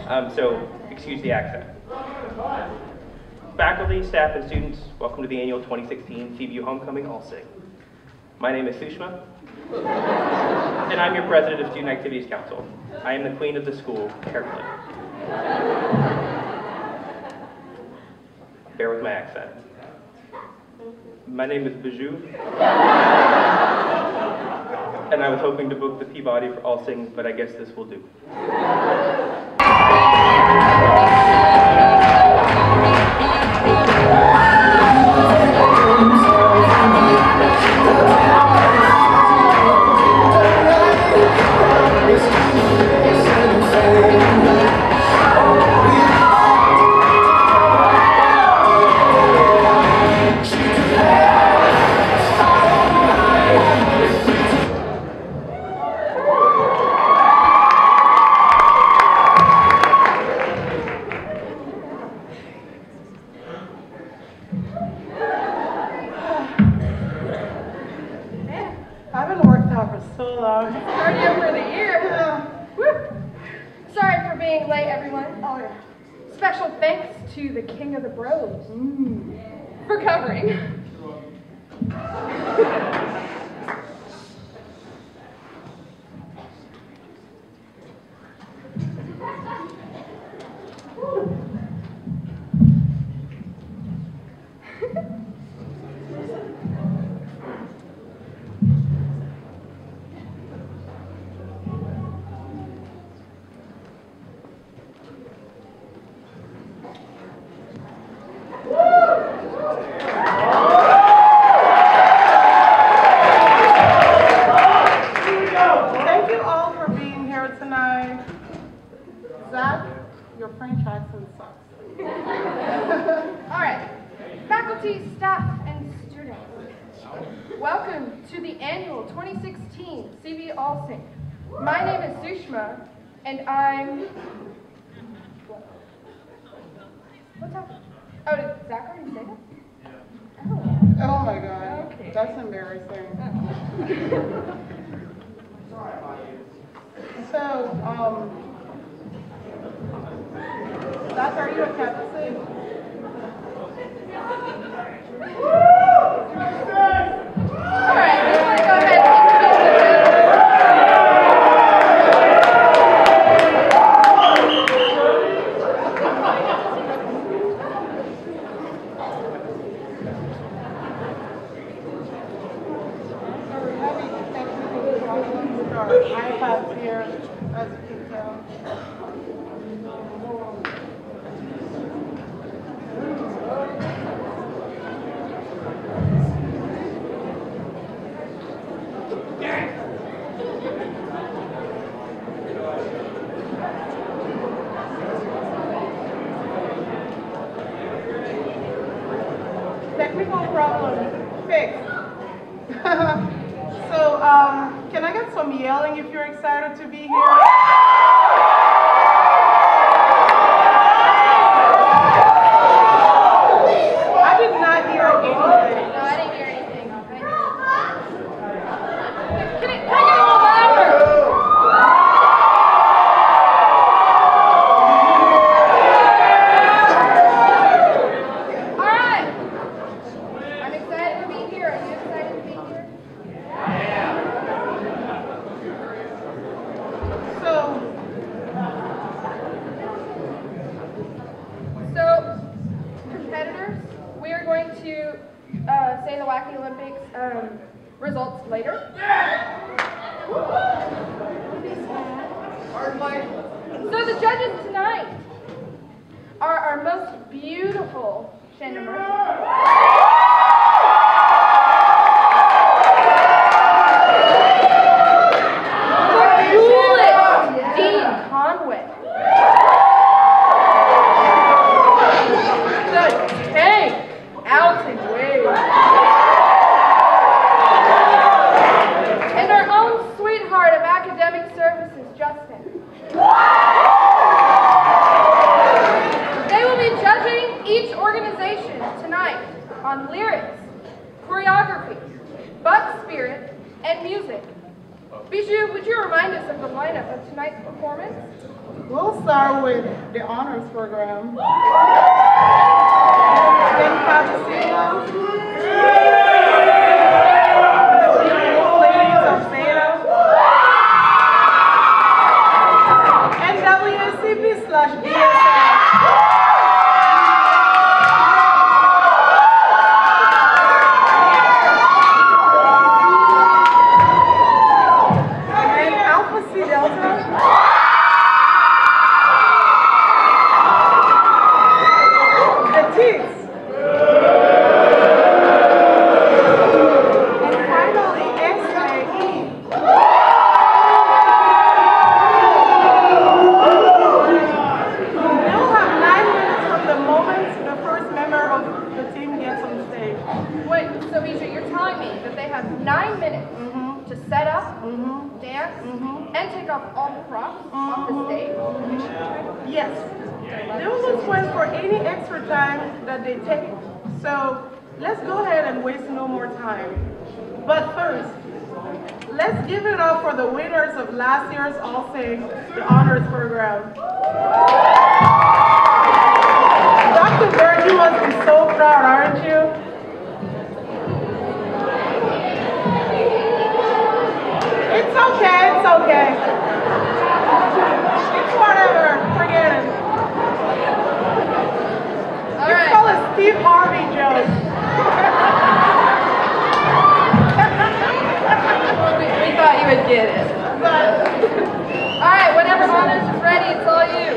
so excuse the accent. Faculty, staff, and students, welcome to the annual 2016 CBU Homecoming All Sing. My name is Sushma, and I'm your president of Student Activities Council. I am the queen of the school, carefully. Bear with my accent. My name is Bijou, and I was hoping to book the Peabody for All Sing, but I guess this will do. To the king of the bros for covering. Welcome to the annual 2016 CBU All Sing. My name is Sushma, and I'm... What's up? Oh, did Zach already say that? Oh my God. Okay. That's embarrassing. So, Zach, are you a Catholic? All right, we want to go ahead and introduce We're having technical problems with our iPads here, as you can tell. Technical problem fixed. So, can I get some yelling if you're excited to be here? I did not hear anything. No, I didn't hear anything. Can I get a little louder? All right. I'm excited to be here. Are you excited to be here? So, competitors, we are going to say the Wacky Olympics results later. So the judges tonight are our most beautiful Shandamer. on Bijou, would you remind us of the lineup of tonight's performance? We'll start with the honors program. Then Cappuccino, the ladies of Zeta, and WCP/BSF. Yes, they will spend for any extra time that they take. So let's go ahead and waste no more time. But first, let's give it up for the winners of last year's All Sing, the honors program. Dr. Bird, you must be so proud, aren't you? It's okay, it's okay. It's whatever, forget it. All It's right. called a Steve Harvey joke. We thought you would get it. But All right, whenever honors is ready, it's all you.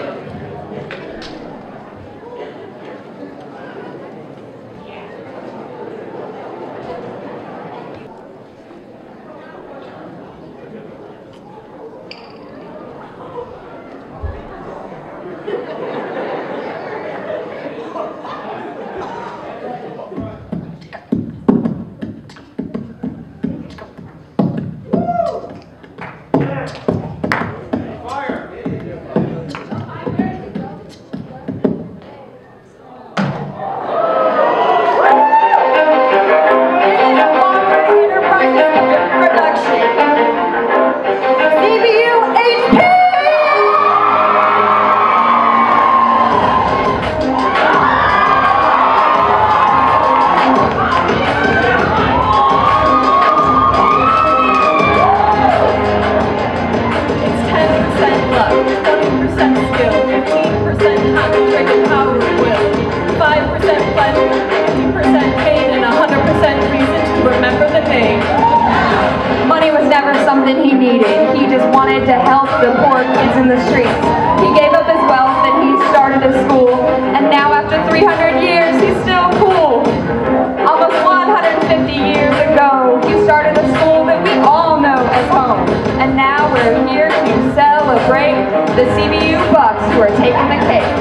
He needed. He just wanted to help the poor kids in the streets. He gave up his wealth and he started a school, and now after 300 years, he's still cool. Almost 150 years ago, he started a school that we all know as home, and now we're here to celebrate the CBU Bucks who are taking the cake.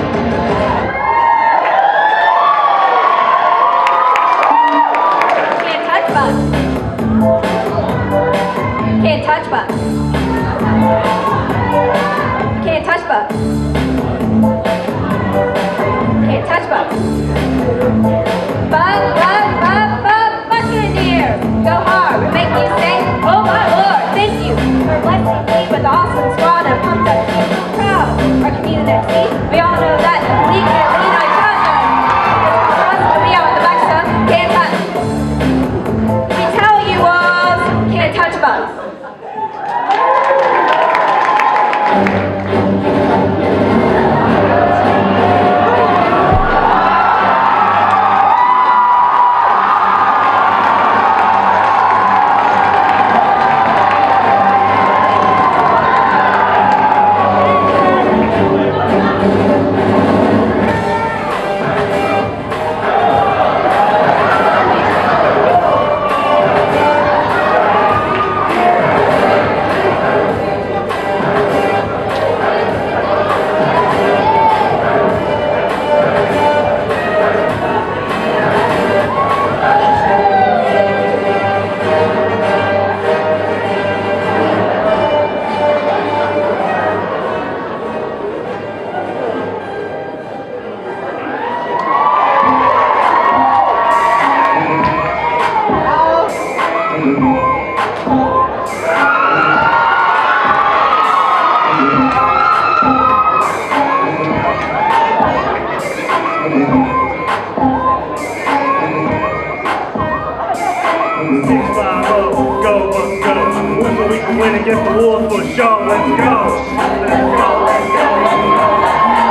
Can't touch bucks. Can't touch bucks. Can't touch bucks. Can't touch bucks. Buccaneers, go hard, we make you say, oh my Lord, thank you for blessing me with the awesome squad of pumped up team. So proud, our community, we all know that we 650, go Bucks go. Whistle we can win against the Wolves for sure. Let's go. Let's go. Let's go.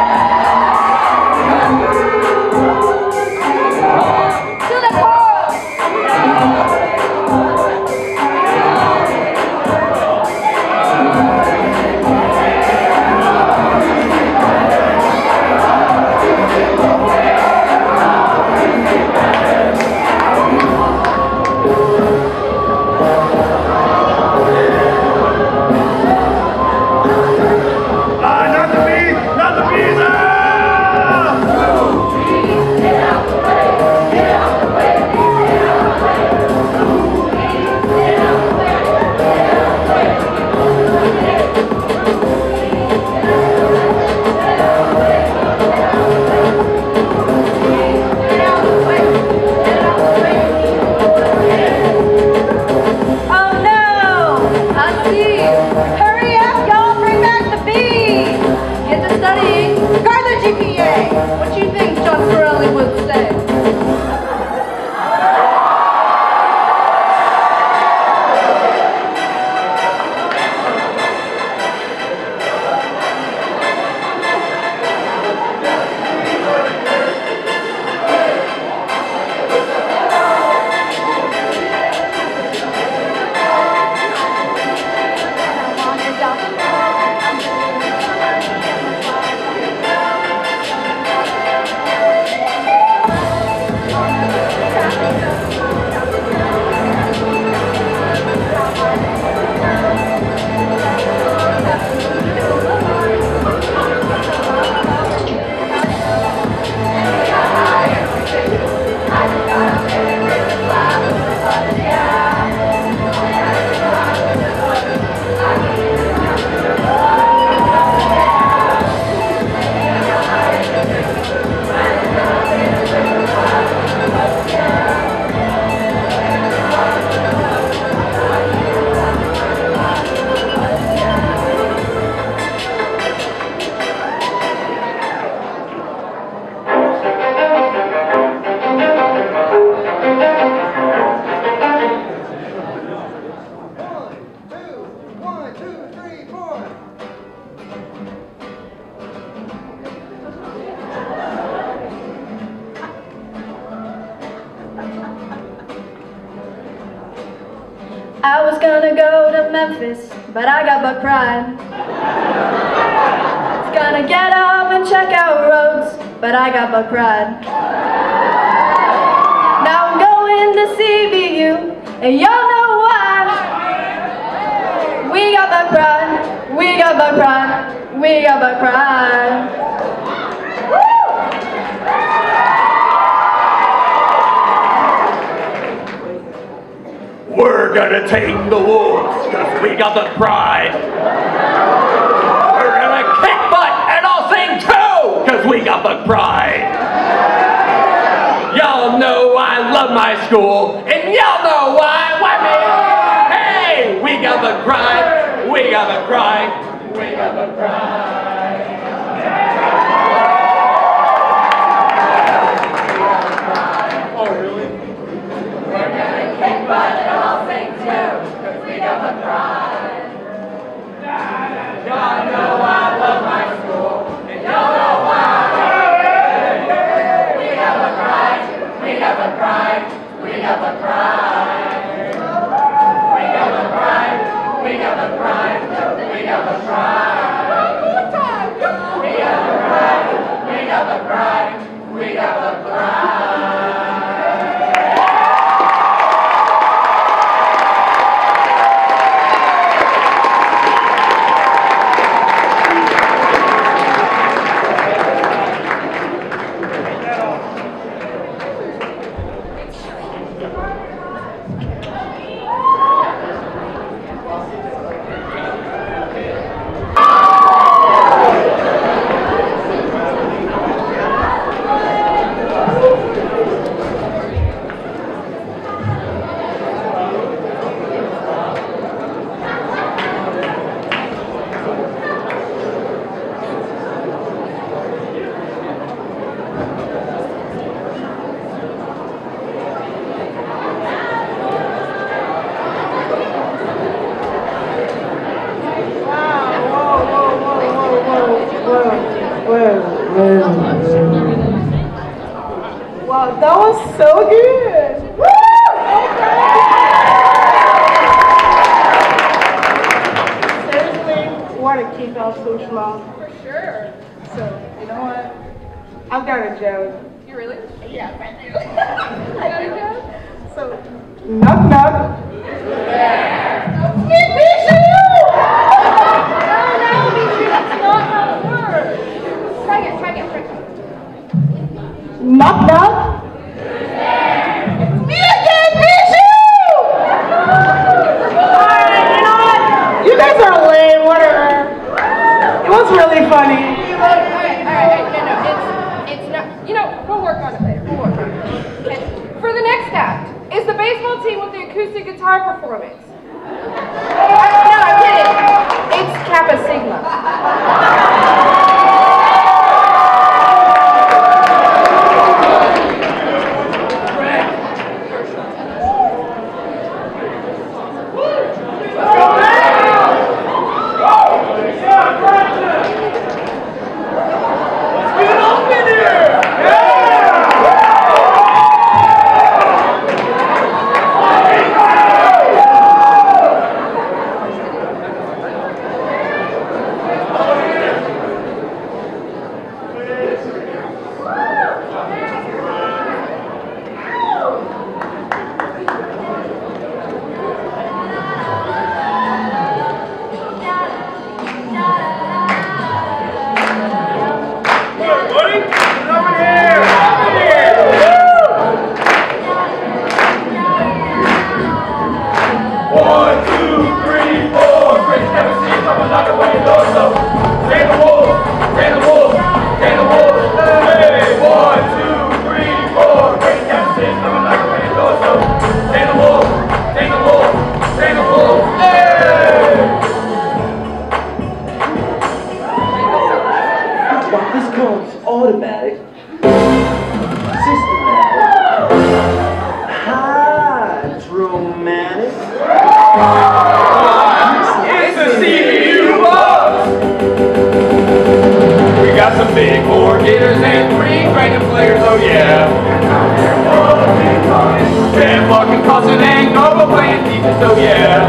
I was gonna go to Memphis, but I got butt pride. Was gonna get up and check out roads, but I got butt pride. Now I'm going to CBU, and y'all know why. We got butt pride, we got butt pride, we got butt pride. We're gonna take the Wolves, cause we got the pride. We're gonna kick butt and I'll sing too, cause we got the pride. Y'all know I love my school, and y'all know why me? Hey, we got the pride, we got the pride, we got the pride. Oh, really? We're gonna kick butt and I'll sing too, cause we got the pride. Y'all know I love my school, and y'all know why. We got the pride, we got the pride, we got the pride. We got the pride, we got the pride, we got the pride. We got the pride, we got the pride, we got the pride. along? For sure. So, you know what? I've got a joke. You really? Yeah, I do. I got a joke. So, knock knock. Sweet Bijou! No, Bijou, that's not how it works. Try again. Knock knock. Me again, Bijou! Alright, you know what? You guys are lame, whatever. It was really funny. Alright, no, it's not, we'll work on it later, Okay. For the next act, is the baseball team with the acoustic guitar performance. No, I'm kidding. It's Kappa Sigma. Automatic, systematic, hydromatic. It's the CBU box! We got some big four hitters and 3 random players, oh yeah. 10 fucking tossing and Nova playing defense, oh yeah.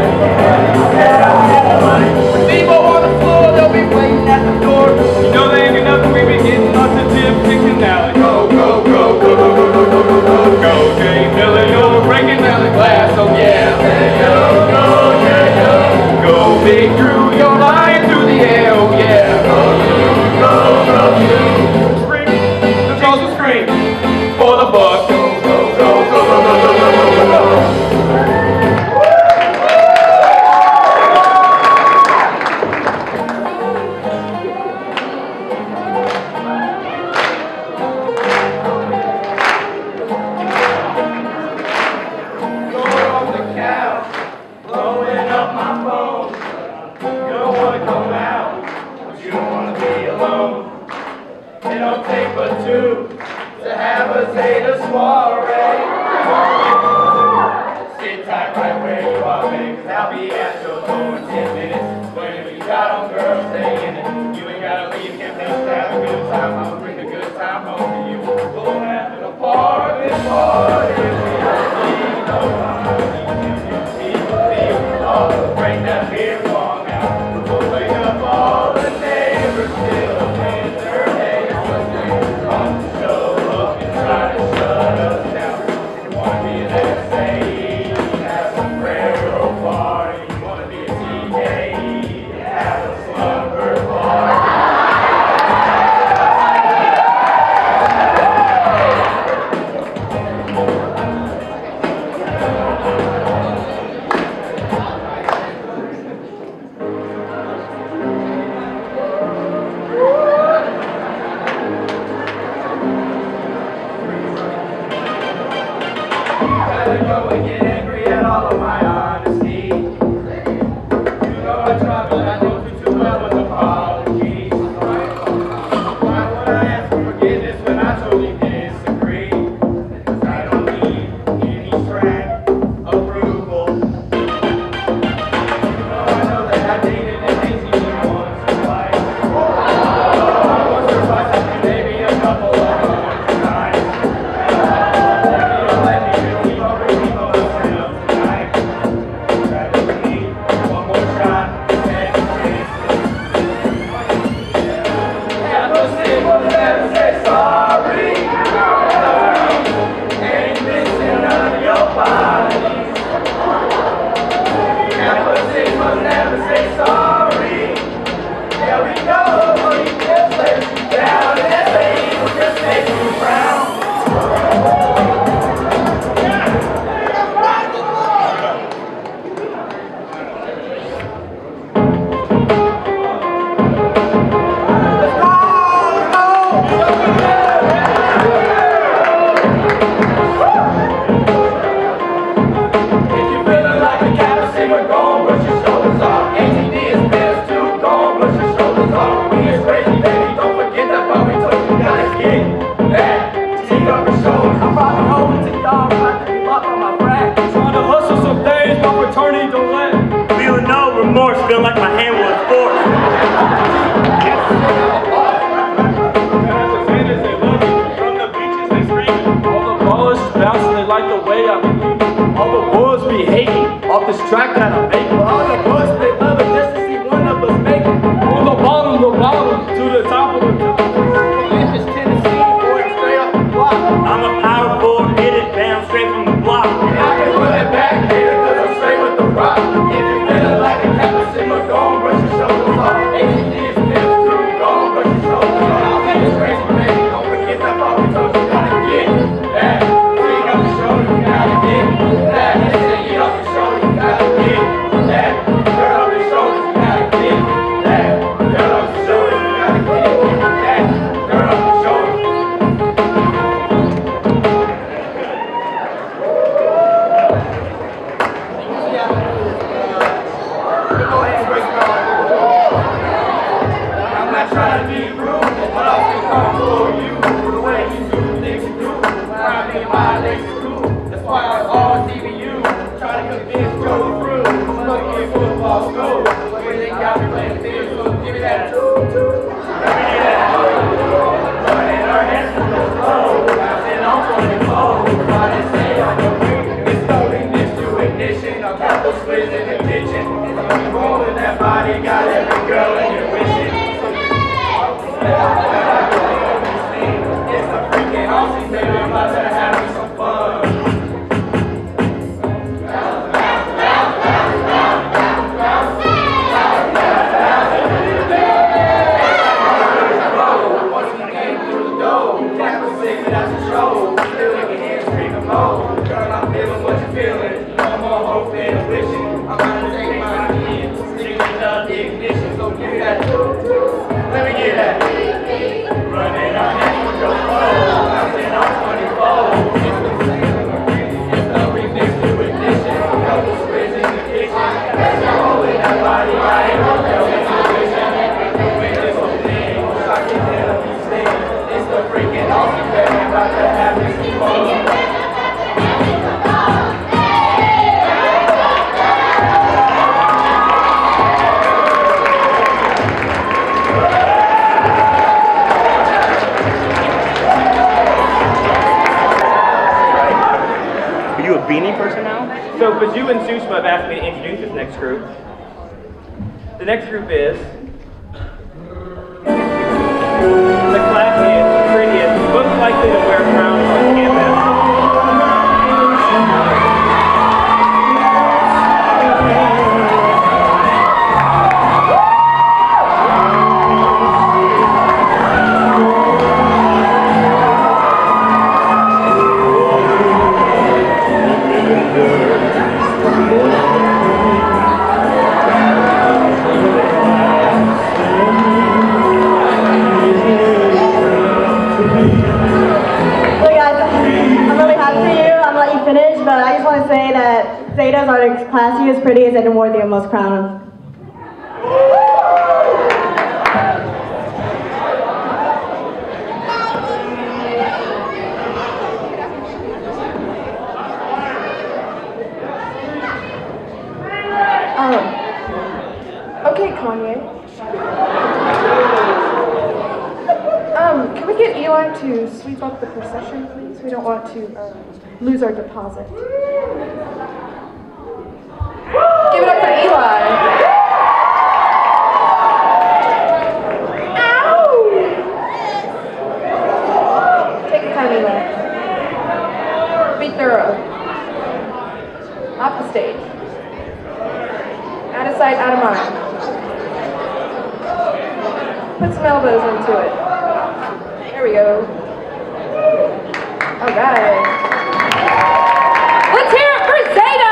Debo on the floor, they'll be waiting at the door. You know they ain't enough, we be getting lots of tips, kicking out. Go, go, go, go, go, go, go, go, go, go, go, Jay Miller, you're breaking down the glass, oh yeah. Go, go, yeah, go. Go, Big Drew, you're flying through the air, oh yeah. Go, go, go, go. Scream, the girls will scream for the buck. Go, go, go, go, go, go, go, go, go, go. off this track that I'm making. All the boys, they love it just to see one of us make it. From the bottom to the top of the top. Memphis, Tennessee, boy, I'm straight off the block. I'm a power forward, hit it down straight from the block. And I can put it back here, cause I'm straight with the rock. If you feeling like a captain, go and brush your shoulders off. ACD is Mills crew, go and brush your shoulders off. I'll be this crazy, baby, don't forget that part we told you gotta get that. Bring up your shoulder, you gotta get that. Listen, get off your shoulder, you gotta get that. Turn off your shoulders, you gotta get that. Turn off your shoulders, you gotta get that. Turn off your shoulders. I'm not trying to be rude, but I'll be coming for you. The way you do things you do, trying to be my legs is cool. That's why I always CBU, trying to convince Joe through. Smoking in football school, the way they got me playing field, so give me that toot-toot. Let me get that toot-toot. Running our hands through the flow, bouncing on 24. Trying to stay on your feet, it's slowly mixed to ignition. I've got those splits in the kitchen. I'm rolling that body, got every girl in your wishing. It's the freaking All Sing, baby, I'm about to have me some fun. Once we came through the door, Cat was sick, that's a show. Still you can hear screaming low. Girl, I'm feeling what you're feeling. No more hope and wishing. I'm about to take my key, sticking up the ignition. So give me that toot-toot. Let me get that. Running our hands with your flow, bouncing on 24. It's the same as a green, it's the remix to ignition. Couple squares in the kitchen, that's your holding that body right. Girl, it's a vision. Doing this whole thing, wish I could tell these things. It's the freaking All Sing, baby, I'm about to have me some fun. Are you a beanie person now? So Baju and Sushma have asked me to introduce this next group. The next group is the classiest, prettiest, most likely to wear crowns on campus. But I just want to say that Zetas are as classy, as pretty as anyone worthy of most crown. Okay, Kanye. Can we get Eli to sweep up the procession, please? We don't want to lose our deposit. Give it up for Eli. Ow! Take your time, Eli. Be thorough. Off the stage. Out of sight, out of mind. Put some elbows into it. There we go. All right. Let's hear it for Zeta!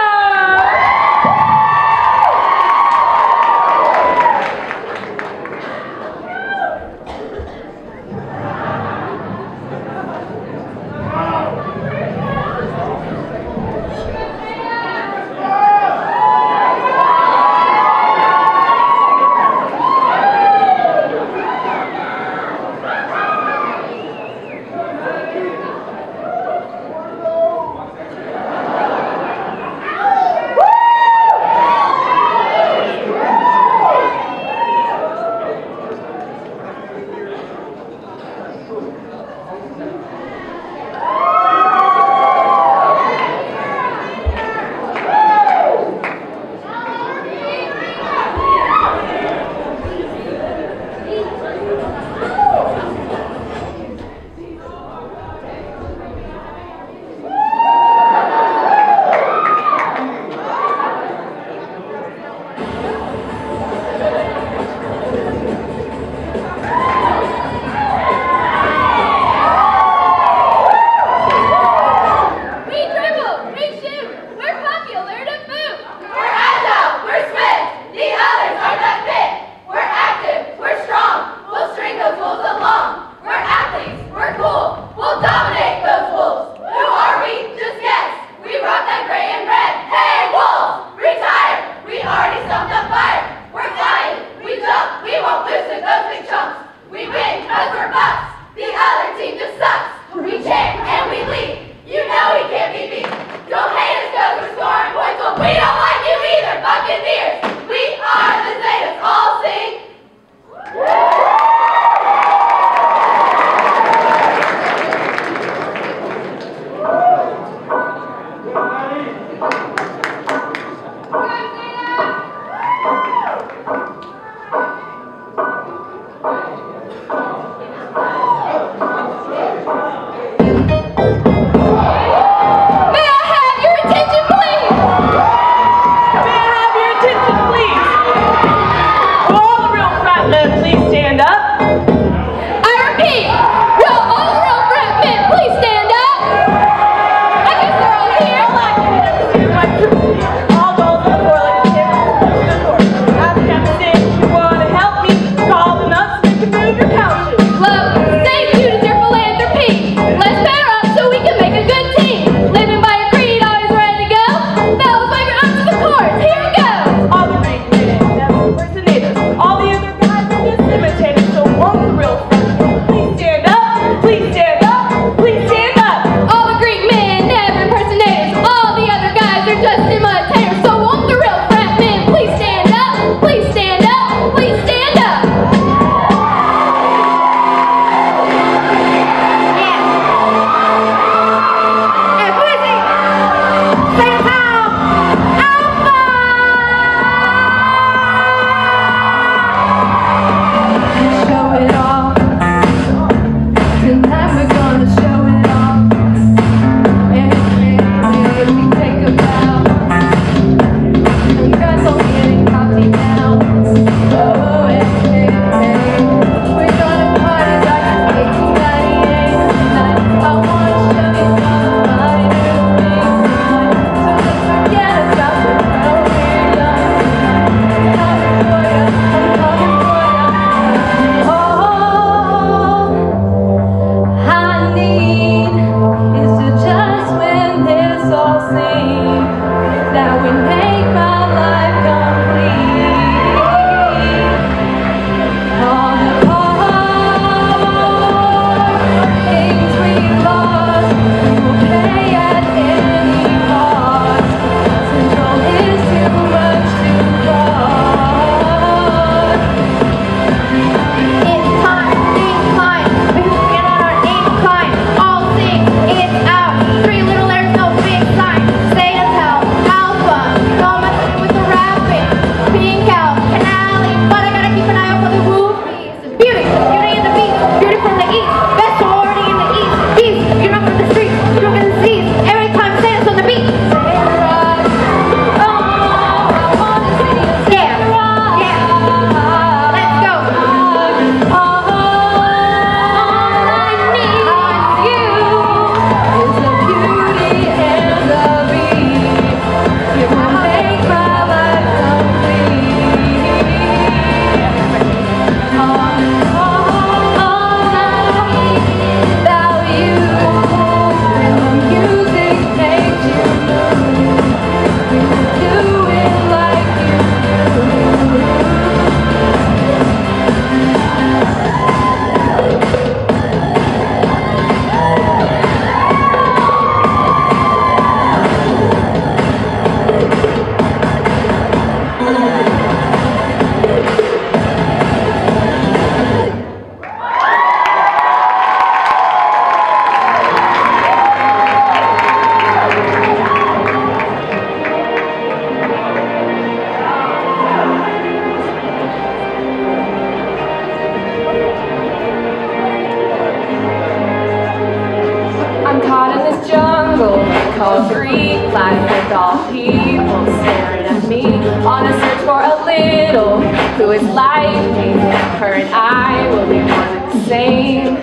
who is like me, her and I will be one and the same.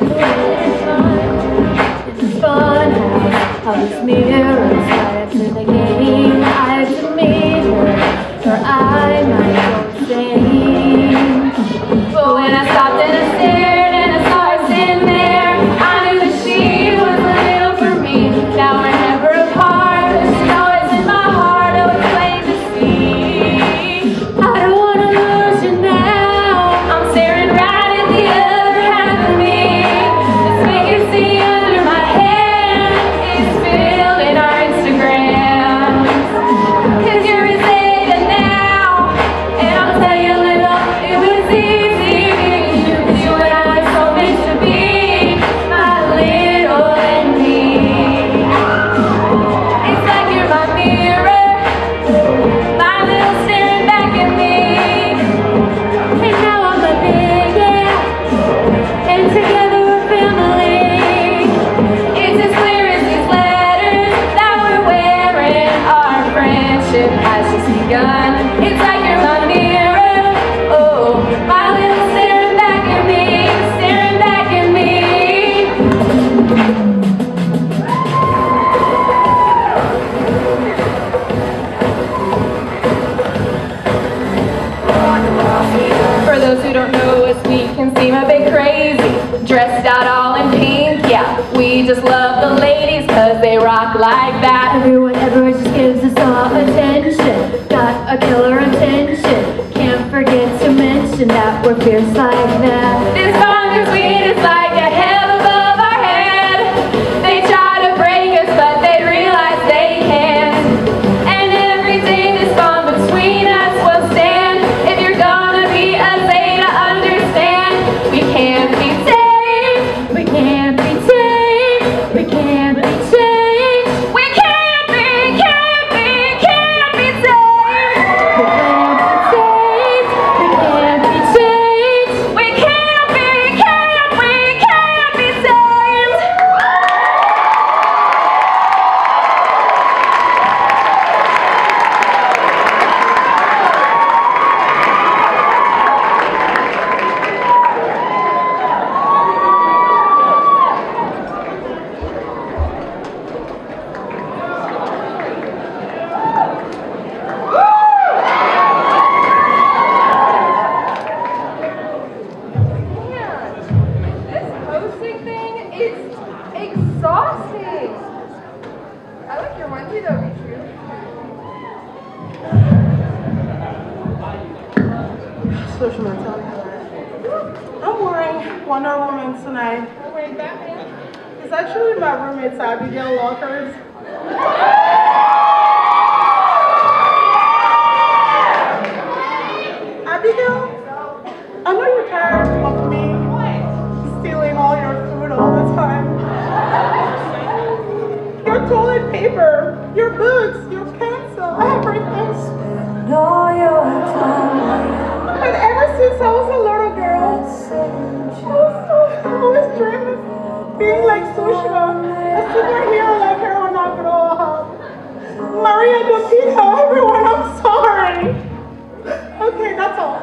It's fun how this mirrors right after the game. I have to meet her, or I might go insane. But when I stopped and I stared and I saw her sitting there, I knew that she was a little for me. Now we're never apart, but she's always in my heart, always plain to see. I don't want to lose you now. I'm staring right at the other half of me. This vacancy under my hand is filled in our Instagrams. 'Cause you're a Zeta now, and I'll tell you a little, it was easy being you, 'cause you and I are so meant to be, my little and me. It's like you're my mirror, my little staring back at me. And now I'm a big yeah, and together we're family. It's as clear as these letters that we're wearing. Our friendship has just begun. It's like you're my mirror, oh, my little staring back at me, staring back at me. For those who don't know us, we can seem a bit crazy, dressed out all in pink, yeah. We just love the ladies 'cause they rock like that. Everyone just gives us all attention, got a killer intention. Can't forget to mention that we're fierce like that. This song is sweet, it's like a heaven above our head. They try to break us, but they realize they can't. And everything that's gone between us will stand. If you're gonna be a Zeta, understand. We can't be tamed, we can't be tamed, we can't be changed. We can't be tamed. We can't be changed. We can't be changed. We can't be tamed. Man, this hosting thing is exhausting. I like your onesie though, Michu. Social mentality. I'm wearing Wonder Woman tonight. You're wearing Batman? It's actually my roommate's Abigail Lockers. Abigail, I know you're tired of me stealing all your food all the time. Your toilet paper, your books, your pencil, everything. But ever since I was a little girl, I always dreamed of being like Sushma, a superhero like her when I grow up. Maria Dopino, everyone, I'm sorry. Okay, that's all.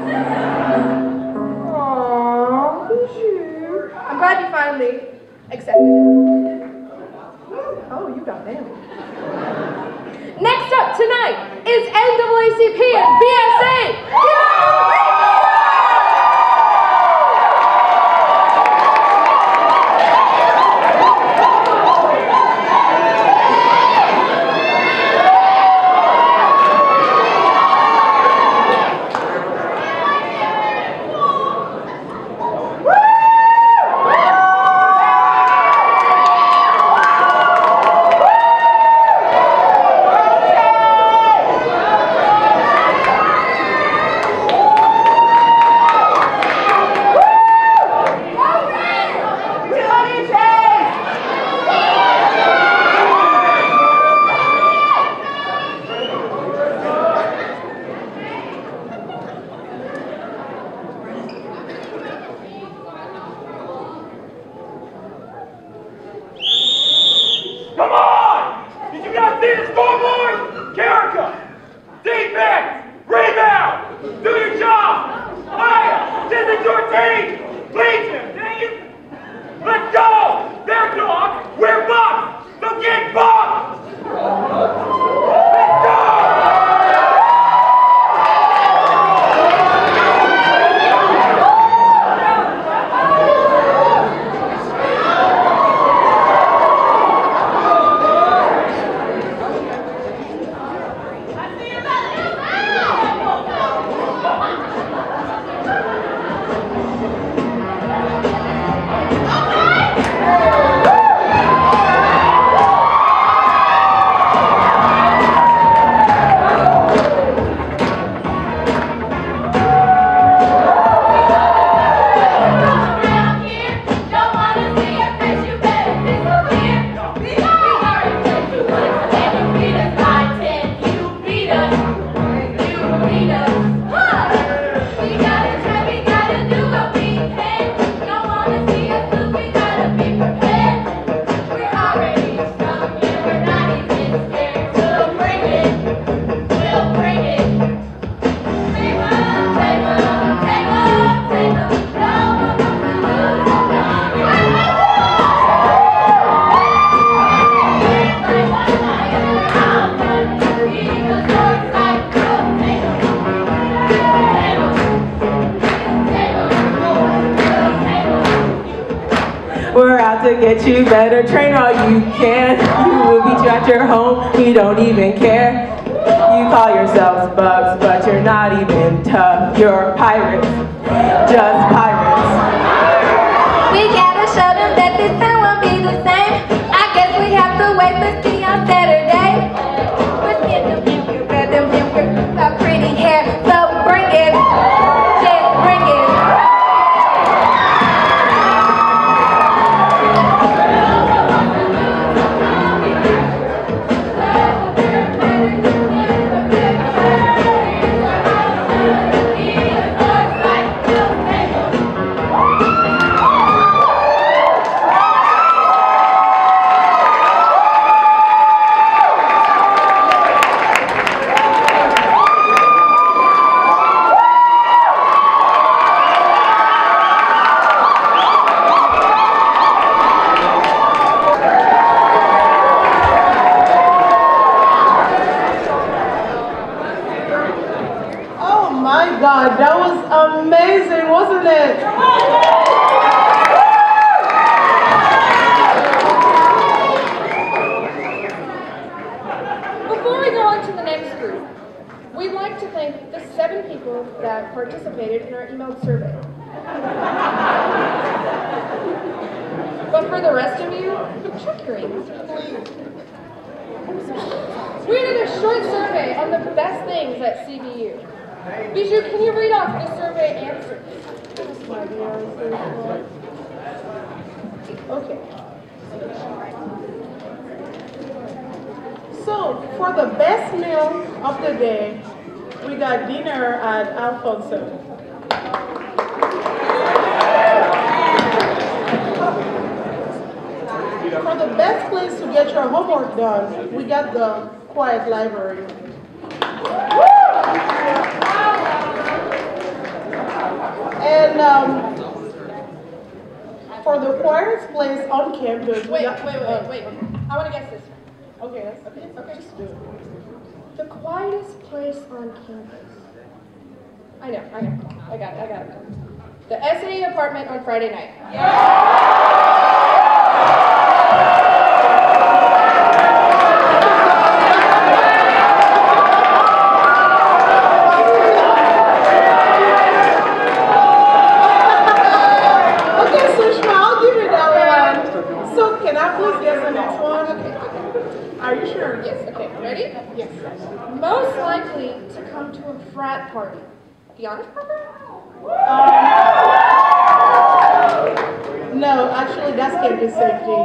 Aww, Michu. I'm glad you finally accepted it. Oh, you got them. Next up tonight is NAACP and BSA. Defense! Rebound! Do your job! We're out to get you better, train all you can. You will beat you at your home, we don't even care. You call yourselves bugs, but you're not even tough. You're pirates, just pirates. We gotta show them that this time won't be the same. I guess we have to wait to see on Saturday. Let's get them got pretty hair, so bring it. Just bring it. God, that was amazing, wasn't it? Before we go on to the next group, we'd like to thank the 7 people that participated in our emailed survey. But for the rest of you, check your emails, please. We did a short survey on the best things at CBU. Bijou, can you read off the survey answers? Okay. So, for the best meal of the day, we got dinner at Alfonso. For the best place to get your homework done, we got the quiet library. And for the quietest place on campus, Wait. I want to guess this one. Okay. Just do it. The quietest place on campus. I know. I got it. The SAE apartment on Friday night. Are you sure? Yes, okay, ready? Yes. Most likely to come to a frat party. The honors program? No, actually that's campus safety.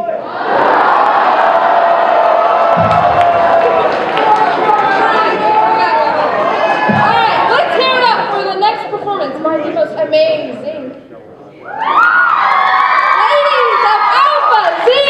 Alright, let's hear it up for the next performance by the most amazing ladies of Alpha Zeta!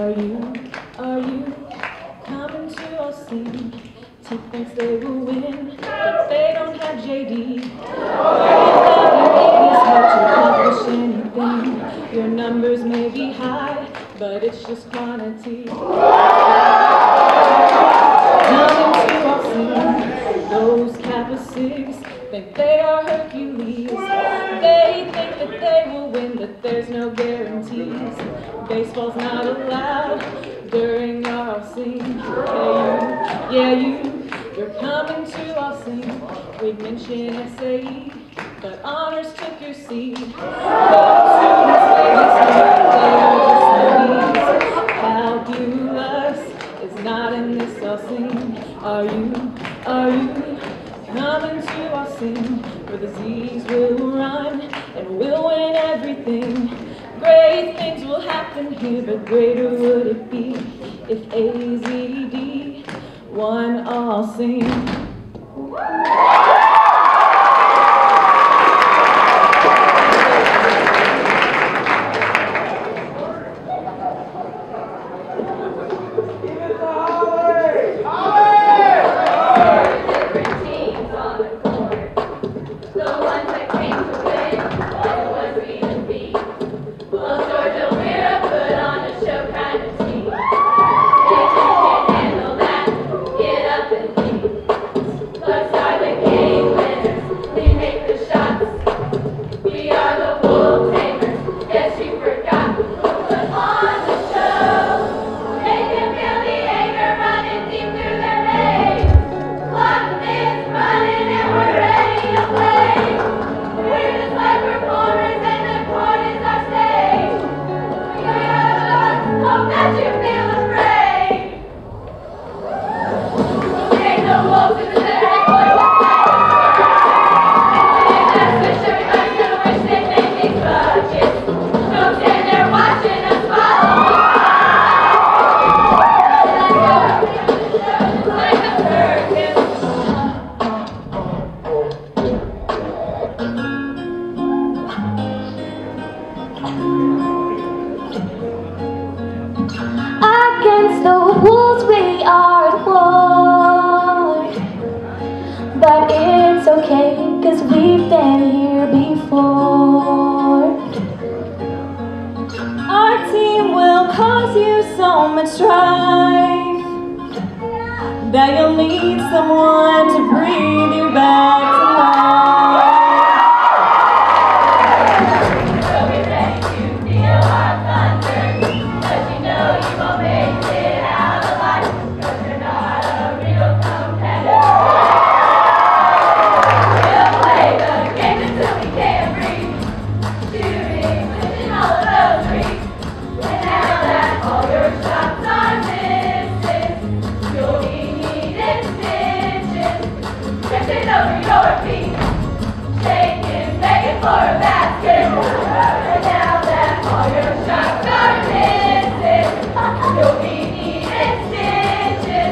Are you coming to All Sing? Team thinks they will win, but they don't have JD. It's hard to accomplish anything. Your numbers may be high, but it's just quantity. Coming to All Sing, those Kappa Sigs think they are Hercules. They think that they will win, but there's no guarantees. Baseball's not allowed during our All Sing. You're coming to All Sing. We mentioned SAE, but honors took your seat. Those students play this game, calculus is not in this All Sing. Are you coming to All Sing? Where the Z's will run and we'll win everything. Great things will happen here, but greater would it be if AZD won All Sing. Against the wolves we are at war, but it's okay, 'cause we've been here before. Our team will cause you so much strife that you'll need someone to breathe you back to life. So we make you feel our thunder, 'cause you know you won't make it out alive, 'cause you're not a real competitor. We'll play the game until we can't breathe, shooting, pushing all of those dreams. And now that all your shots are missing, you'll be needing stitches, drifting over your feet, shaking, begging for a basket. And now that all your shots are missing, you'll be needing stitches.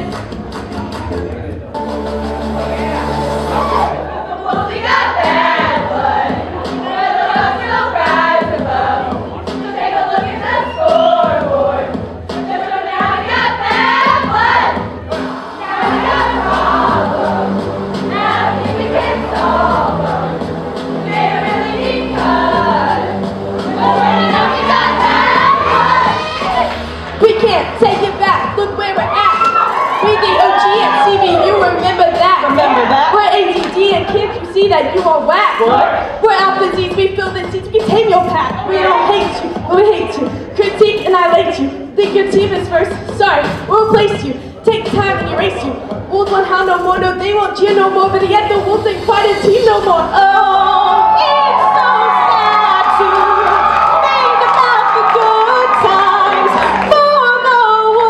Well, we got bad blood, none of us will rise above. So take a look at the scoreboard. So now we got bad blood, now we got problems. Now I think we can solve them. They really need cuts. Now we got bad blood. We can't take it back. Look where we're at. We the OG at CBU, remember that. Remember that? We're ADD and can't you see that you are whack? What? We're Alpha Z's, we fill the seats, we tame your pack. We don't hate you, but we hate you. Critique and annihilate you. Think your team is first? Sorry, we'll replace you. Take time and erase you. Wolves won't howl no more, no, they won't cheer no more, but yet the Wolves ain't quite a team no more. Oh, it's so sad to think about the good times for the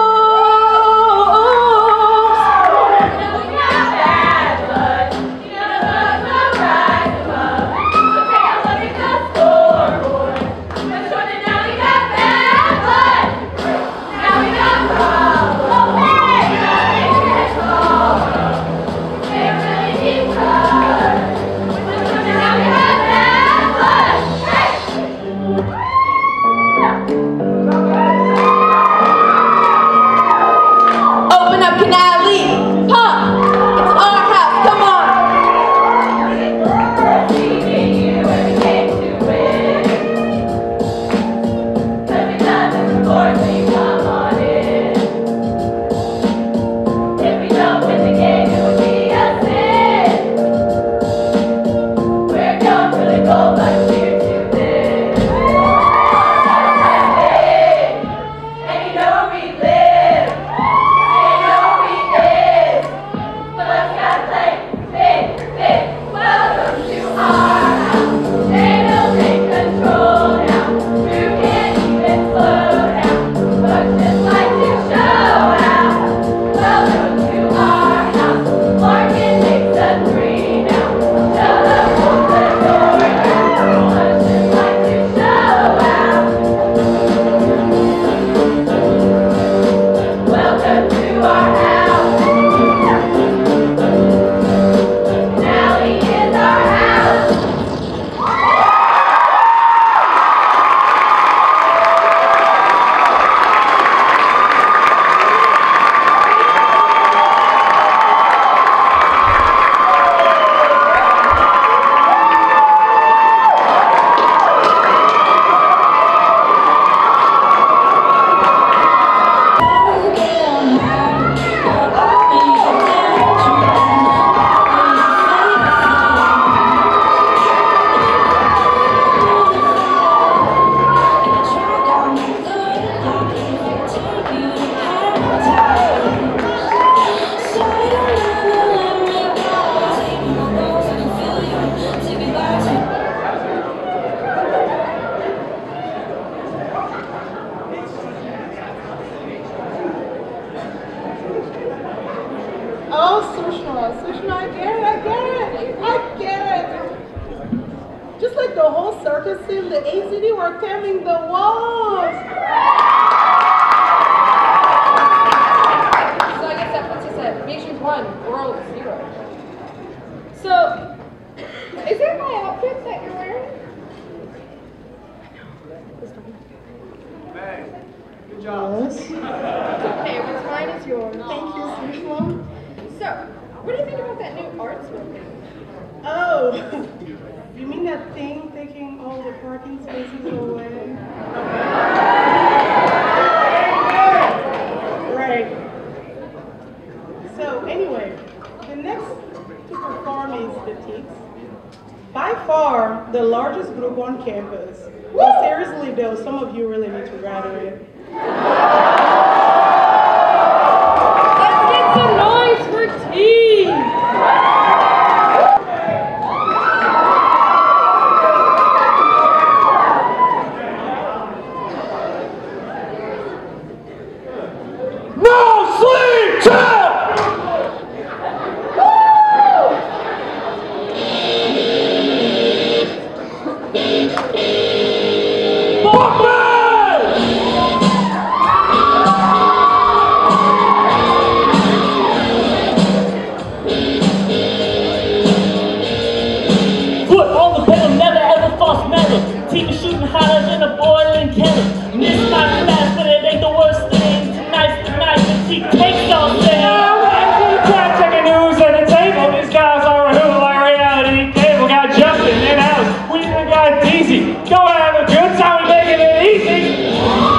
wolves. Now we got bad blood, none of us will rise above. So take a look at the scoreboard. Let's show that now we got bad blood. Now we got problems. Now we can solve them. They really need cuts. Let's show that now I get it. Just like the whole circus scene, the ACD were climbing the walls. So I guess that puts us at Nations 1, World 0. So, is that my outfit that you're wearing? Hey, good job. Yes. It's okay, what's mine is yours. Thank you, Sushma. So, what do you think about that new arts movement? Oh, you mean that thing taking all the parking spaces away? Right. So anyway, the next to perform is the Teaks. By far, the largest group on campus. But seriously though, some of you really need to graduate. Let's get some noise for tea! No sleep till! Foot on the pedal, never ever false metal. Team is shooting hotter than a boiling kettle. This might be fast, but it ain't the worst thing. Tonight's the night when she takes all things. Checking news at the table. These guys are who like reality cable. Got Justin in house. We even got Deezy. Go have a good time, we making it easy.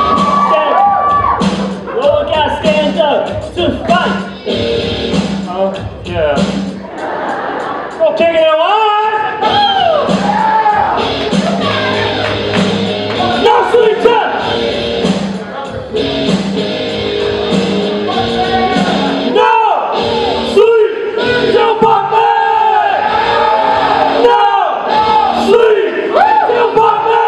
Well, we gotta stand up to fight. Oh, yeah. Go kick it alive! No sleep time! No sleep till Buckman! No sleep till Buckman!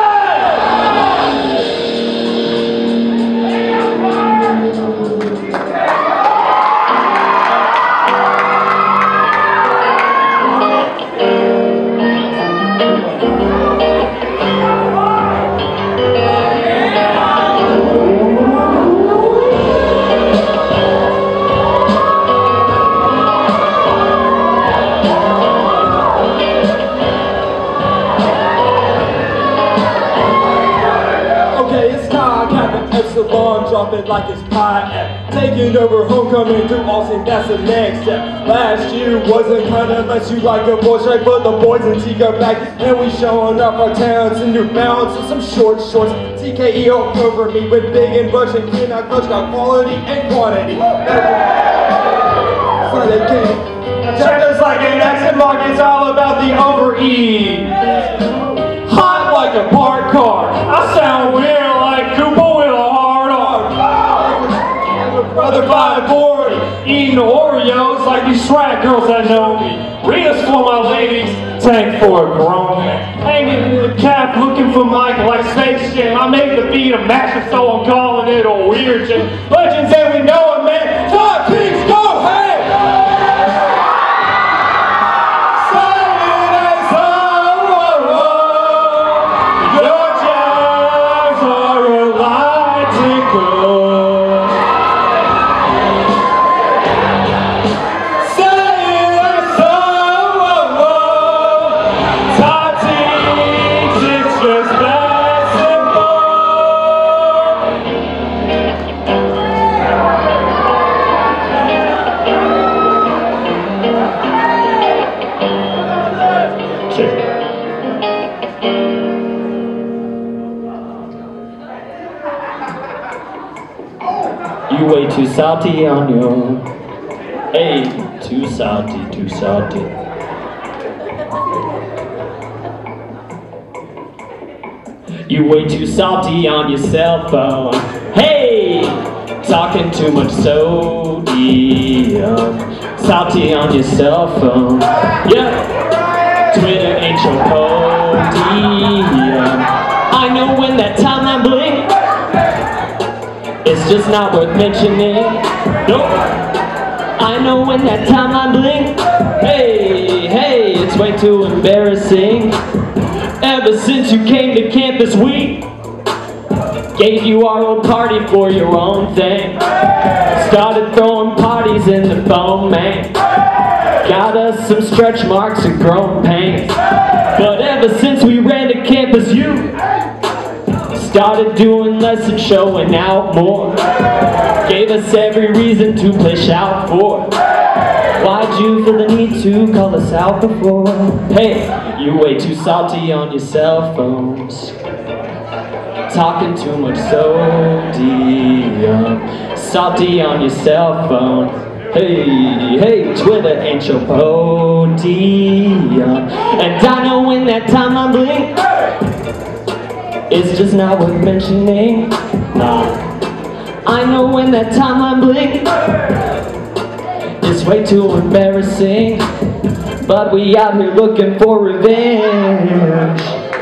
Drop it like it's pie. Taking over homecoming to All Sing, that's the next step. Last year wasn't kinda unless you like a boy strike, but the boys in T got back and we showing up our talents in New Balance with some short shorts. TKE all over me with big and bush and clean out clutch, got quality and quantity. So they came. Chapters like an exit mark, it's all about the overeat. Hot like a parked car. I sound weird like Koopa with a hard arm. Brother 540, eating Oreos like these frat girls that know me. Rita's for my ladies, tank for a grown man. Hanging in the cap, looking for Michael like Space Jam. I make the beat a mashup, so I'm calling it a weird jam. Legends and we know it, man. Top Kings, go ahead! You way too salty on your, hey, too salty, too salty. You way too salty on your cell phone. Hey, talking too much sodium. Salty on your cell phone. Yeah, Twitter ain't your podium. I know when that timeline blinks, it's just not worth mentioning. Nope. I know when that timeline blinked. Hey, hey, it's way too embarrassing. Ever since you came to campus, we gave you our old party for your own thing. Started throwing parties in the phone, man. Got us some stretch marks and growing pains. But ever since we ran to campus, you started doing less and showing out more. Gave us every reason to play shout for. Why'd you feel the need to call us out before? Hey, you way too salty on your cell phones. Talking too much sodium. Salty on your cell phone. Hey, hey, Twitter ain't your podium. And I know when that timeline blinked, it's just not worth mentioning. I know when that timeline blinked, it's way too embarrassing. But we out here looking for revenge.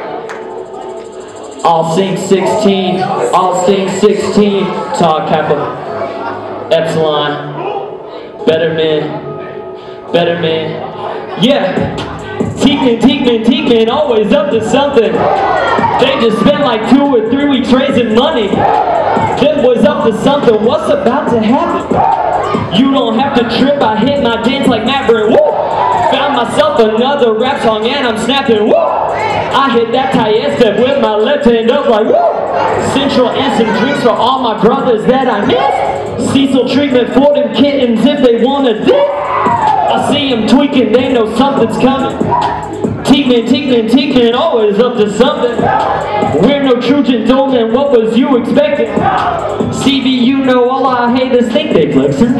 All sing 16, all sing 16. Tau Kappa, Epsilon. Better man, better man. Yeah, Teekman, always up to something. They just spent like 2 or 3 weeks raising money. Them boys up to something. What's about to happen? You don't have to trip. I hit my dance like Matt Brent. Woo! Found myself another rap song and I'm snapping. Woo! I hit that tie step with my left hand up like woo! Central and some drinks for all my brothers that I missed. Cecil treatment for them kittens if they wanna dip. I see them tweaking, they know something's coming. Teekman, always up to something. We're no Trojan man, what was you expecting? CBU know all our haters think they flexing.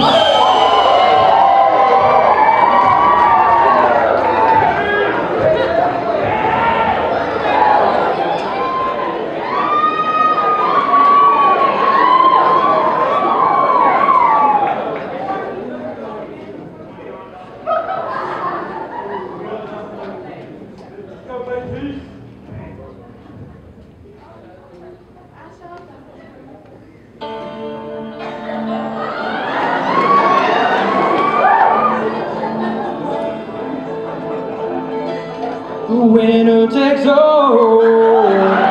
The winner takes all.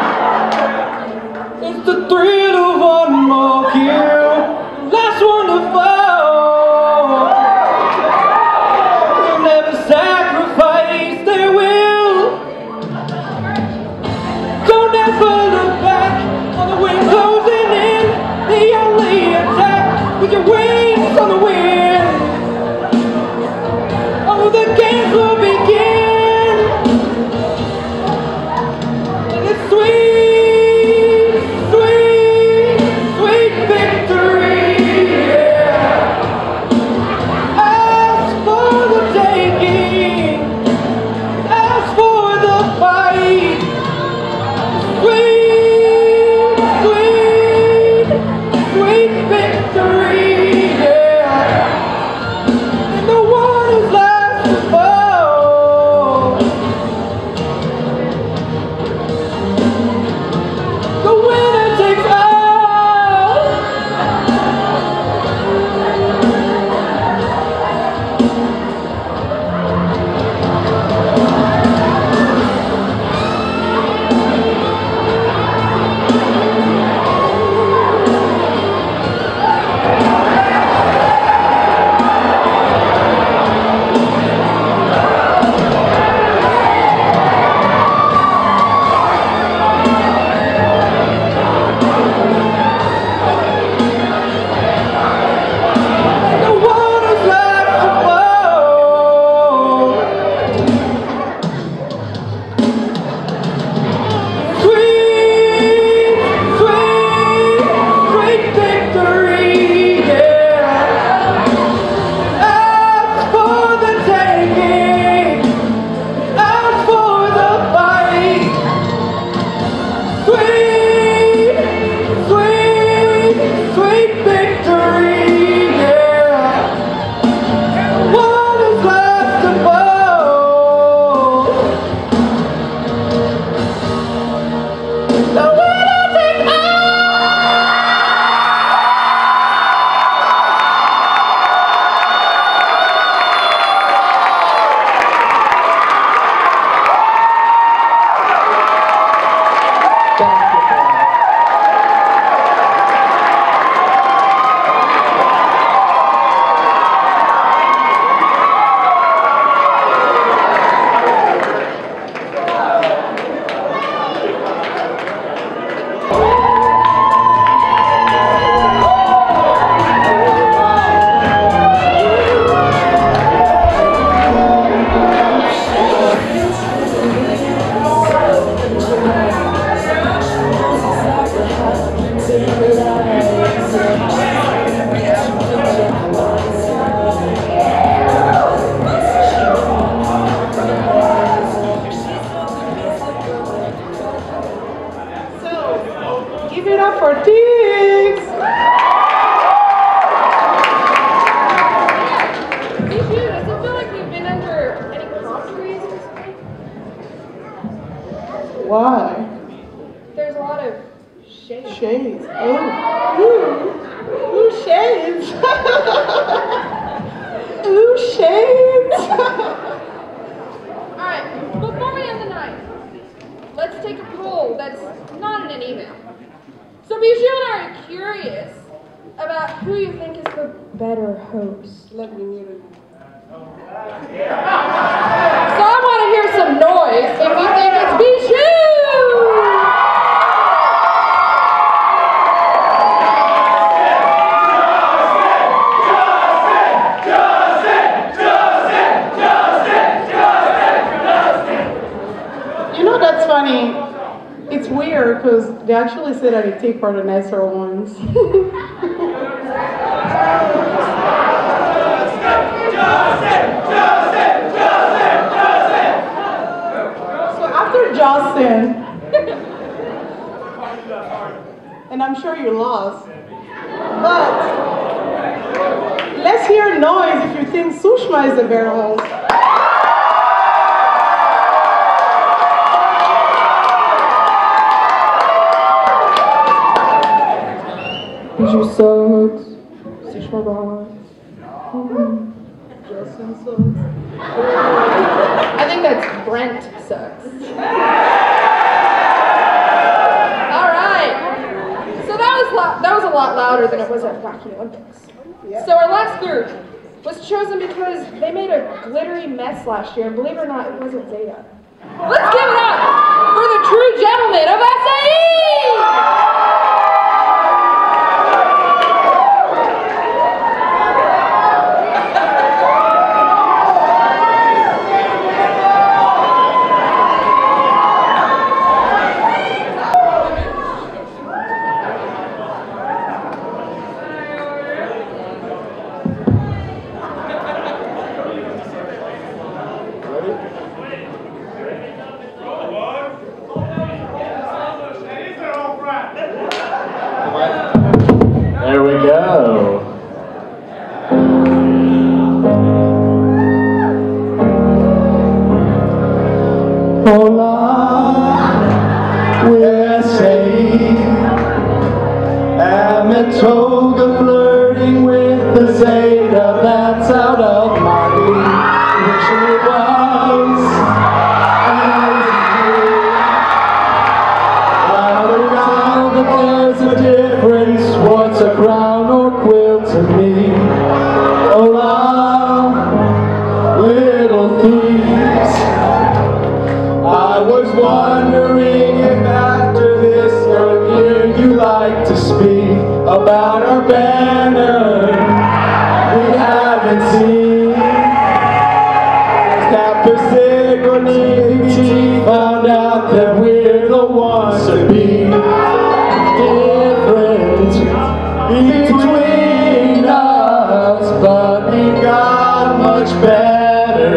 It's the thrill of one more kill, last one to fall. They'll never sacrifice their will. Don't ever look back on the wind closing in. The only attack with your wings on the wind. Oh, the games will begin. Victory, yeah. Why? There's a lot of shades. Shades. Oh. Ooh, shades. Ooh, shades. Alright, before we end the night, let's take a poll that's not in an email. So Bijou and I are curious about who you think is the better host. Let me mute it. So I want to hear some noise if you think it's Bijou! You know, that's funny. It's weird because they actually say that they take part in extra ones. So after Justin, and I'm sure you lost, but let's hear noise if you think Sushma is a better host. Bijou sucks. Sushma rocks. Justin sucks. I think that's Brent sucks. Alright. So that was a lot louder than it was at Wacky Olympics. Yeah. So our last group was chosen because they made a glittery mess last year, and believe it or not, it wasn't Zeta. Let's give it up for the true gentlemen of SAE! There we go. Hola, we're saying I'm a toga flirting with the Zeta that's out of my league. Wish it was. Around that there's a difference. What's a crown or quilt to me? Hola, little thieves. I was wondering if after this young year you like to speak about our banner we haven't seen. After Sigourney found out that we're the ones to be different between us, but we got much better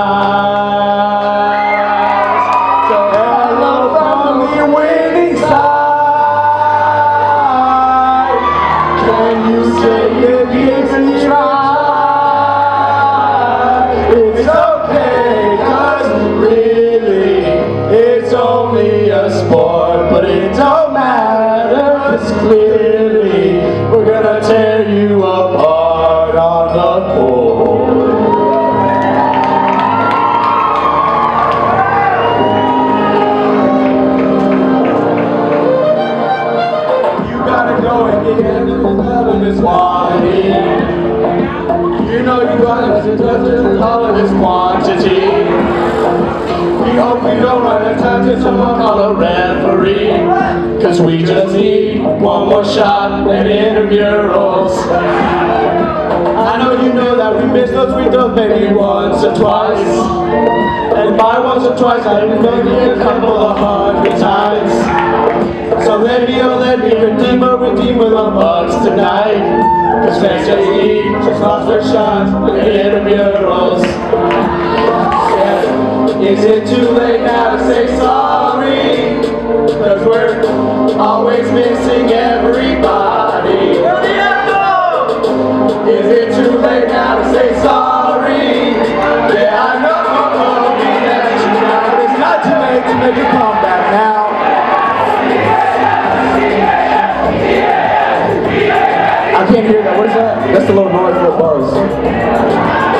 guys. So hello from the winning side. Can you say it gives a try? It's okay, 'cause really it's only a sport, but it don't matter, 'cause clearly we're gonna tear you apart on the court. You gotta go and get into the love of this quality. You know you gotta touch the color of this quantity. We hope we don't run out of time to someone call a referee, 'cause we just need one more shot at intramurals. I know you know that we missed those free throws maybe once or twice, and by once or twice I even maybe a couple of 100 times. So let me redeem with our bucks tonight, 'cause SAE just lost their shot at intramurals. Is it too late now to say sorry? 'Cause we're always missing everybody. Is it too late now to say sorry? Yeah, I know we let you down, but it's not too late to make a comeback now. noise for Buzz.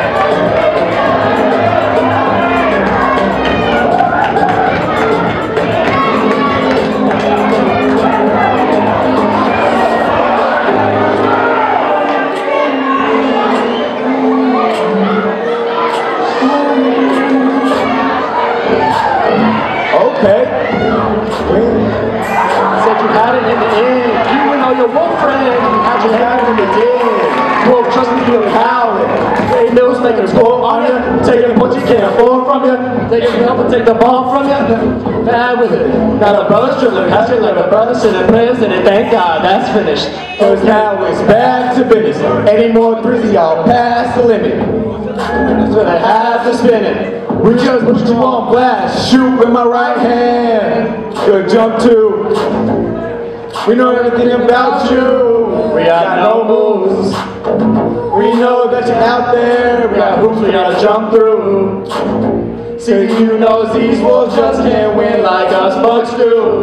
Okay. Said you had it in the end. You and all your wolf friends, you had your hand in the den. Wolf, trust me, you're howling. They knows making a score on you, taking what you can't afford from you. They can help and take the ball from you. Bad with it. Now the brothers should look at you like a brother should have prayers and thank God that's finished. Cause now it's back to business. Any more threes, y'all past the limit. So they have to spin it. We just put you on blast, shoot with my right hand. Good jump too. We know everything about you. We got no moves. We know that you're out there. We got hoops we gotta jump through. CBU knows these wolves just can't win like us bucks do.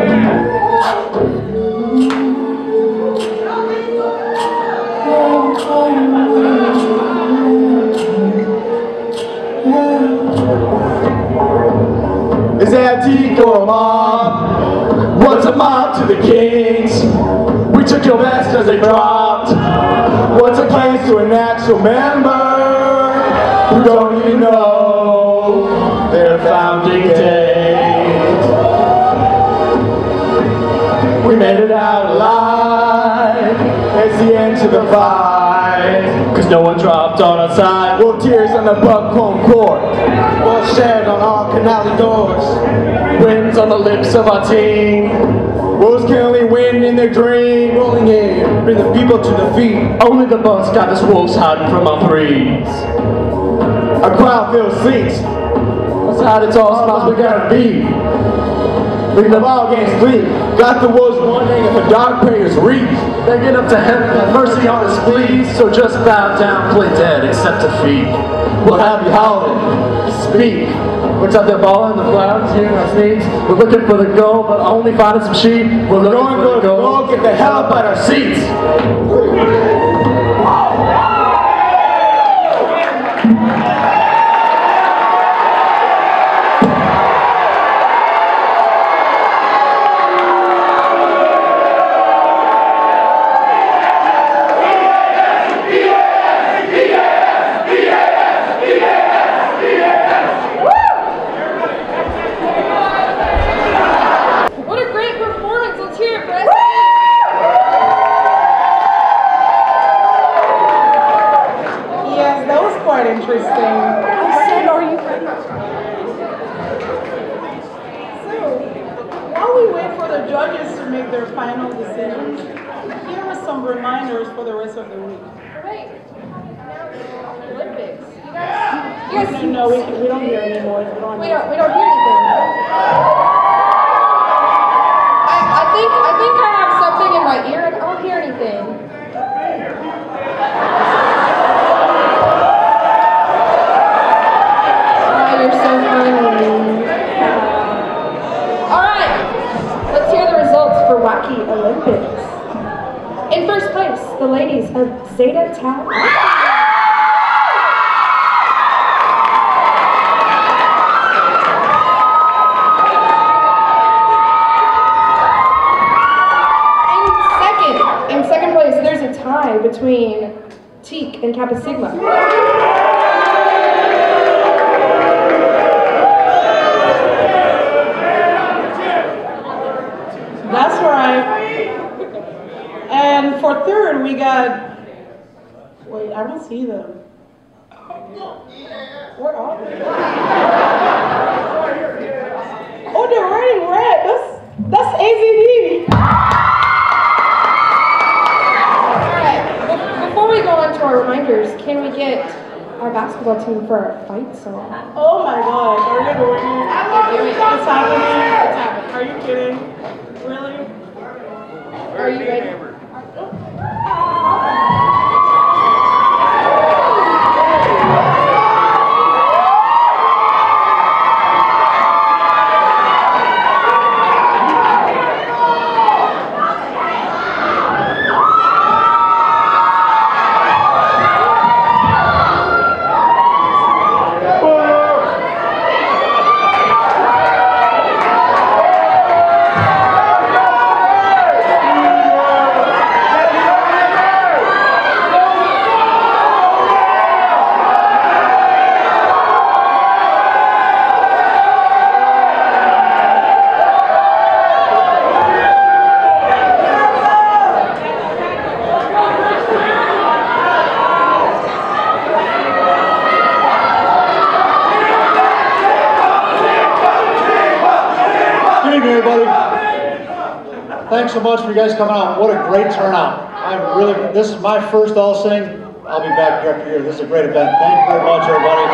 Is that Tico a mob? What's a mob to the kings? We took your best cause they dropped. What's a place to an actual member who don't even know their founding date? We made it out alive. It's the end to the fight. Cause no one dropped on our side. Wolf tears on the buckhorn court. Blood shed on all canally doors. Winds on the lips of our team. Wolves can only win in their dream. Rolling in, bring the people to defeat. Only the Bucks got us wolves hiding from our threes. Our crowd feels seats. Outside it's all spots we gotta be. Leaving the ball games clean. Got the wolves wondering if a dog prayers reach. They get up to heaven, have mercy on us please. So just bow down, play dead, accept defeat. We'll have you howling. Speak. We're out there balling the clouds, hearing our sneaks. We're looking for the goal, but only finding some sheep. We're looking for the goal. Get the hell up out our seats. For the rest of the week. Right. Now Olympics. You guys. No, we don't hear anymore. We don't hear anything. I think I have something in my ear and I don't hear anything. Oh, you're so funny. All right. Let's hear the results for Wacky Olympics. In first place, the ladies of Zeta Tau. In second place, there's a tie between Teak and Kappa Sigma. That's right. And for third, we got, wait, I don't see them. Where are they? Oh, they're wearing red. That's AZD. All right, before we go on to our reminders, can we get our basketball team for our fight song? Oh my God, are you doing it? It's happening. It's happening. Are you kidding? Really? Are you ready? thanks so much for you guys coming out. What a great turnout. This is my first All Sing. I'll be back year after year. This is a great event. Thank you very much, everybody.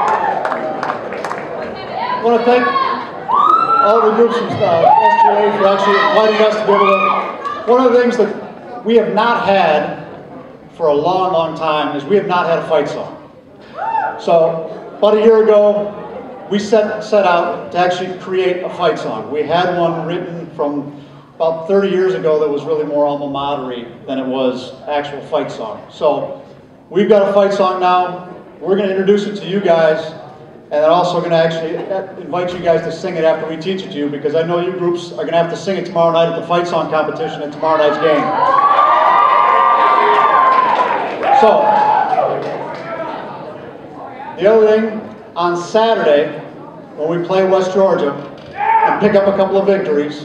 I want to thank all the groups from SGA for actually inviting us to be able to. One of the things that we have not had for a long, long time is we have not had a fight song. So about a year ago, we set out to actually create a fight song. We had one written from about 30 years ago that was really more alma mater-y than it was actual fight song. So we've got a fight song now. We're going to introduce it to you guys, and then also going to actually invite you guys to sing it after we teach it to you, because I know you groups are going to have to sing it tomorrow night at the fight song competition at tomorrow night's game. So, the other thing, on Saturday, when we play West Georgia and pick up a couple of victories,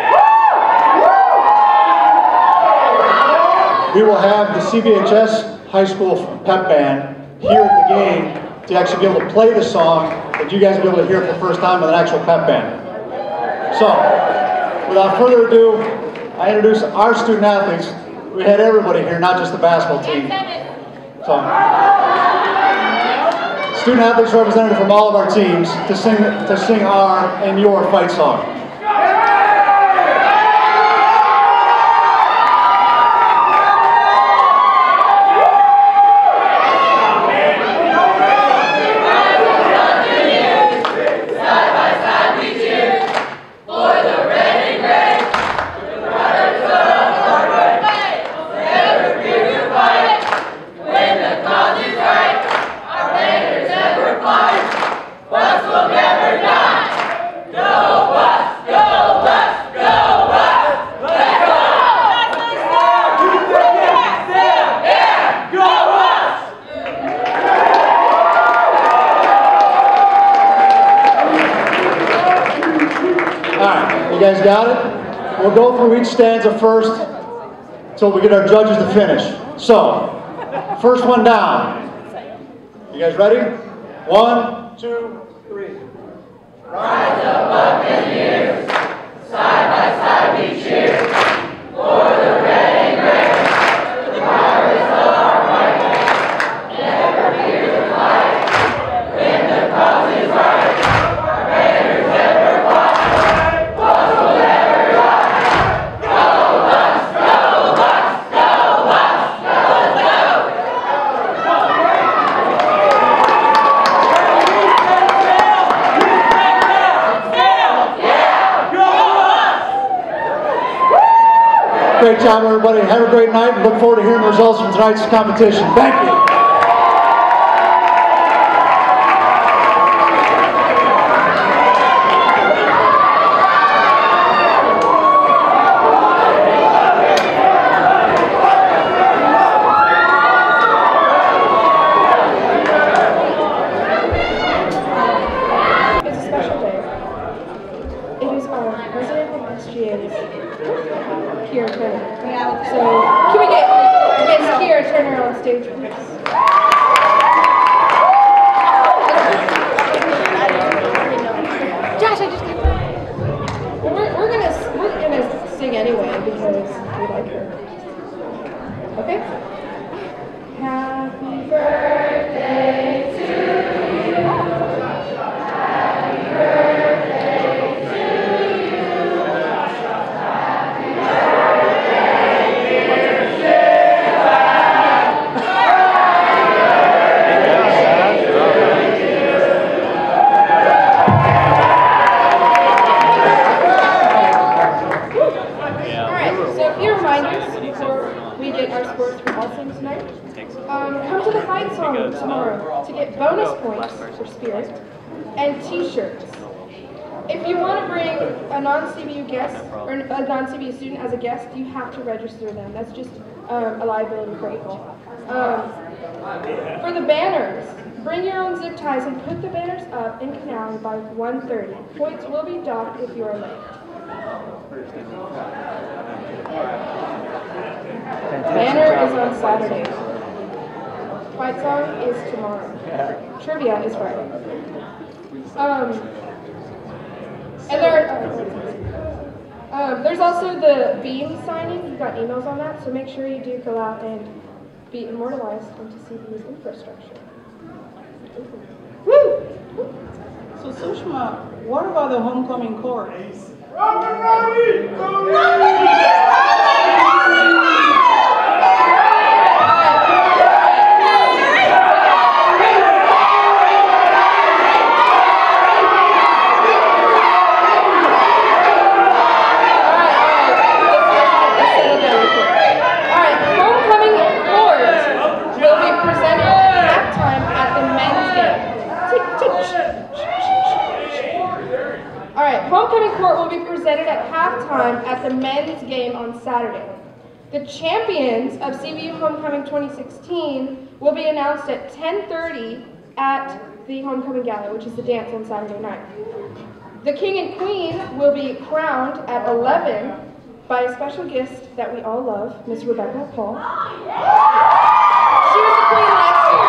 we will have the CBHS High School pep band here at the game to actually be able to play the song that you guys will be able to hear for the first time with an actual pep band. So, without further ado, I introduce our student athletes. We had everybody here, not just the basketball team. So, student athletes represented from all of our teams to sing our and your fight song. You guys got it? We'll go through each stanza first until we get our judges to finish. So, first one down. You guys ready? 1, 2, 3. Rise up, Buccaneers, side by side we cheer, for the red and gray, the pirates of our fight, never fear to fight, when the cause is right, our banners never fly, Bucks will never die. Go Bucks, go Bucks, go Bucks, go, go! Great job, everybody. Have a great night, and look forward to hearing the results from tonight's competition. Thank you. It's a special day. It is our president of SGA's Kiera Turner. So, can we get Miss Kiera Turner on stage, please? Josh, I just got. Well, we're gonna sing anyway because we like her. Okay. Happy birthday to you. Happy birthday to you. Happy birthday, dear Sarah. All right, so a few reminders before we get our scores for All Sing tonight. Come to the fight song tomorrow to get bonus points for Spirit and t-shirts. If you want to bring a non-CBU guest or a non-CBU student as a guest, you have to register them. That's just a liability for April. For the banners, bring your own zip ties and put the banners up in Canal by 1:30. Points will be docked if you are late. Banner is on Saturday. Fight song is tomorrow. Trivia is Friday. And there are, There's also the beam signing. You've got emails on that, so make sure you do go out and be immortalized into CBU's infrastructure. Woo! So Sushma, what about the homecoming court? Homecoming court will be presented at halftime at the men's game on Saturday. The champions of CBU Homecoming 2016 will be announced at 10:30 at the Homecoming Gala, which is the dance on Saturday night. The king and queen will be crowned at 11 by a special guest that we all love, Miss Rebecca Paul. She was the queen last year.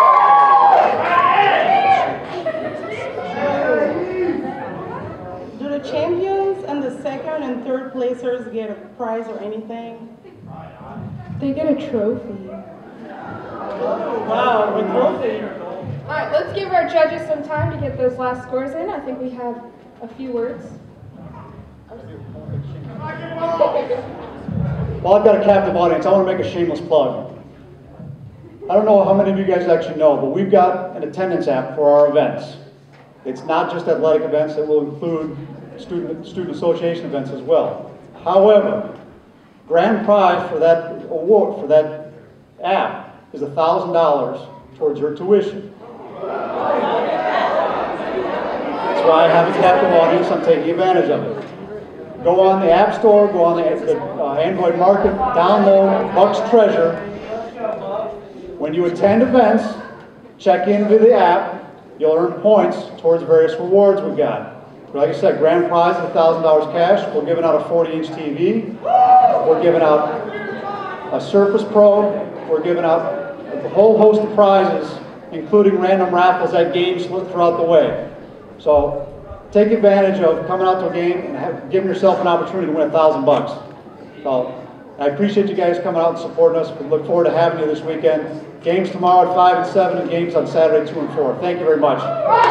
The champions and the second and third placers get a prize or anything? They get a trophy. Wow, a trophy. All right, let's give our judges some time to get those last scores in. I think we have a few words. Well, I've got a captive audience. I want to make a shameless plug. I don't know how many of you guys actually know, but we've got an attendance app for our events. It's not just athletic events, it will include student association events as well. However, grand prize for that award, for that app, is $1,000 towards your tuition. That's why I have a captive audience. I'm taking advantage of it. Go on the App Store, go on the Android Market, download Buck's Treasure. When you attend events, check into the app. You'll earn points towards various rewards we've got. Like I said, grand prize is $1,000 cash. We're giving out a 40-inch TV. We're giving out a Surface Pro. We're giving out a whole host of prizes, including random raffles at games throughout the way. So take advantage of coming out to a game and giving yourself an opportunity to win $1,000. So I appreciate you guys coming out and supporting us. We look forward to having you this weekend. Games tomorrow at 5 and 7 and games on Saturday 2 and 4. Thank you very much.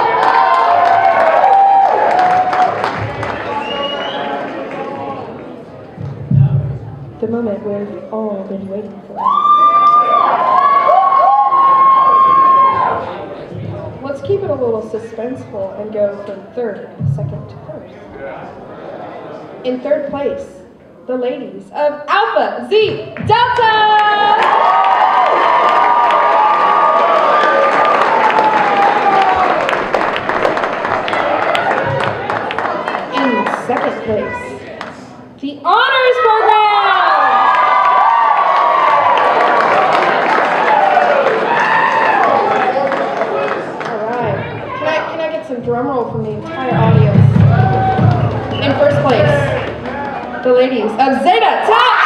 The moment we've all been waiting for. Let's keep it a little suspenseful and go from third, second to first. In third place, the ladies of Alpha Zeta Delta! In second place, the honors program! All right. Can I get some drum roll from the entire audience? In first place, the ladies of Zeta Tau!